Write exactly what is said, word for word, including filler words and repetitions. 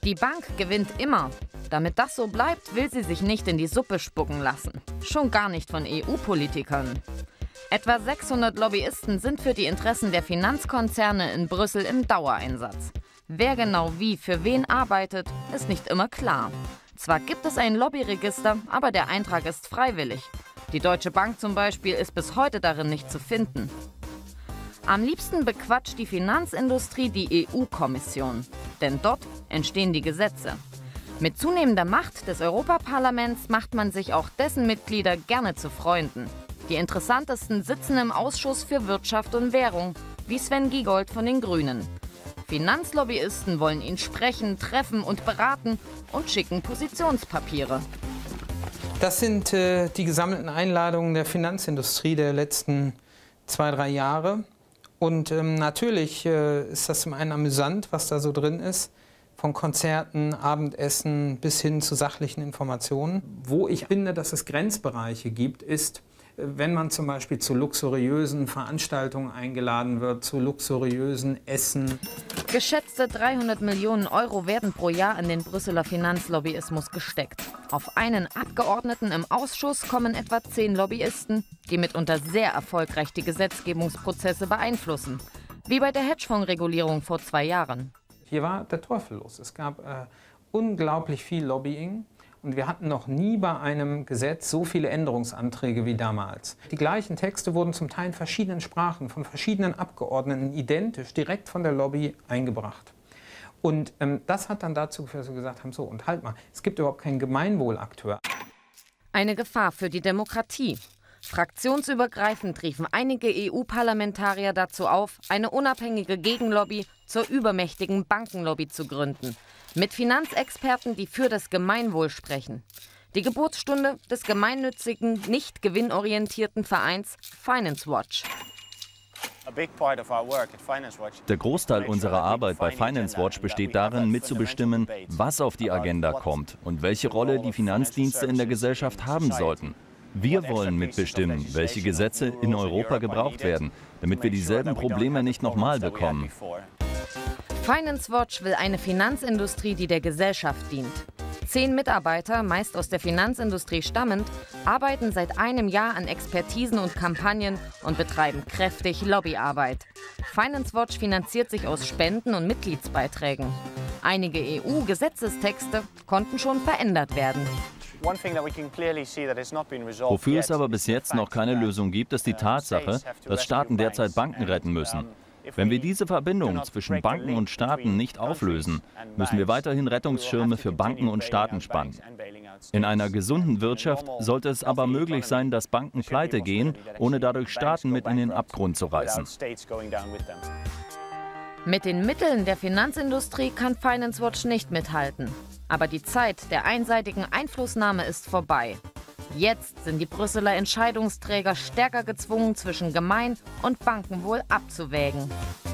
Die Bank gewinnt immer. Damit das so bleibt, will sie sich nicht in die Suppe spucken lassen. Schon gar nicht von E U-Politikern. Etwa sechshundert Lobbyisten sind für die Interessen der Finanzkonzerne in Brüssel im Dauereinsatz. Wer genau wie für wen arbeitet, ist nicht immer klar. Zwar gibt es ein Lobbyregister, aber der Eintrag ist freiwillig. Die Deutsche Bank zum Beispiel ist bis heute darin nicht zu finden. Am liebsten bequatscht die Finanzindustrie die E U-Kommission. Denn dort entstehen die Gesetze. Mit zunehmender Macht des Europaparlaments macht man sich auch dessen Mitglieder gerne zu Freunden. Die interessantesten sitzen im Ausschuss für Wirtschaft und Währung, wie Sven Giegold von den Grünen. Finanzlobbyisten wollen ihn sprechen, treffen und beraten und schicken Positionspapiere. Das sind äh, die gesammelten Einladungen der Finanzindustrie der letzten zwei, drei Jahre. Und ähm, natürlich äh, ist das zum einen amüsant, was da so drin ist. Von Konzerten, Abendessen bis hin zu sachlichen Informationen. Wo ich finde, dass es Grenzbereiche gibt, ist, wenn man zum Beispiel zu luxuriösen Veranstaltungen eingeladen wird, zu luxuriösen Essen. Geschätzte dreihundert Millionen Euro werden pro Jahr in den Brüsseler Finanzlobbyismus gesteckt. Auf einen Abgeordneten im Ausschuss kommen etwa zehn Lobbyisten, die mitunter sehr erfolgreich die Gesetzgebungsprozesse beeinflussen. Wie bei der Hedgefondsregulierung vor zwei Jahren. Hier war der Teufel los. Es gab äh, unglaublich viel Lobbying. Und wir hatten noch nie bei einem Gesetz so viele Änderungsanträge wie damals. Die gleichen Texte wurden zum Teil in verschiedenen Sprachen von verschiedenen Abgeordneten identisch direkt von der Lobby eingebracht. Und ähm, das hat dann dazu geführt, dass wir gesagt haben, so und halt mal, es gibt überhaupt keinen Gemeinwohlakteur. Eine Gefahr für die Demokratie. Fraktionsübergreifend riefen einige E U-Parlamentarier dazu auf, eine unabhängige Gegenlobby zur übermächtigen Bankenlobby zu gründen. Mit Finanzexperten, die für das Gemeinwohl sprechen. Die Geburtsstunde des gemeinnützigen, nicht gewinnorientierten Vereins Finance Watch. Der Großteil unserer Arbeit bei Finance Watch besteht darin, mitzubestimmen, was auf die Agenda kommt und welche Rolle die Finanzdienste in der Gesellschaft haben sollten. Wir wollen mitbestimmen, welche Gesetze in Europa gebraucht werden, damit wir dieselben Probleme nicht nochmal bekommen. Finance Watch will eine Finanzindustrie, die der Gesellschaft dient. Zehn Mitarbeiter, meist aus der Finanzindustrie stammend, arbeiten seit einem Jahr an Expertisen und Kampagnen und betreiben kräftig Lobbyarbeit. Finance Watch finanziert sich aus Spenden und Mitgliedsbeiträgen. Einige E U-Gesetzestexte konnten schon verändert werden. Wofür es aber bis jetzt noch keine Lösung gibt, ist die Tatsache, dass Staaten derzeit Banken retten müssen. Wenn wir diese Verbindung zwischen Banken und Staaten nicht auflösen, müssen wir weiterhin Rettungsschirme für Banken und Staaten spannen. In einer gesunden Wirtschaft sollte es aber möglich sein, dass Banken pleite gehen, ohne dadurch Staaten mit in den Abgrund zu reißen. Mit den Mitteln der Finanzindustrie kann Finance Watch nicht mithalten. Aber die Zeit der einseitigen Einflussnahme ist vorbei. Jetzt sind die Brüsseler Entscheidungsträger stärker gezwungen, zwischen Gemein- und Bankenwohl abzuwägen.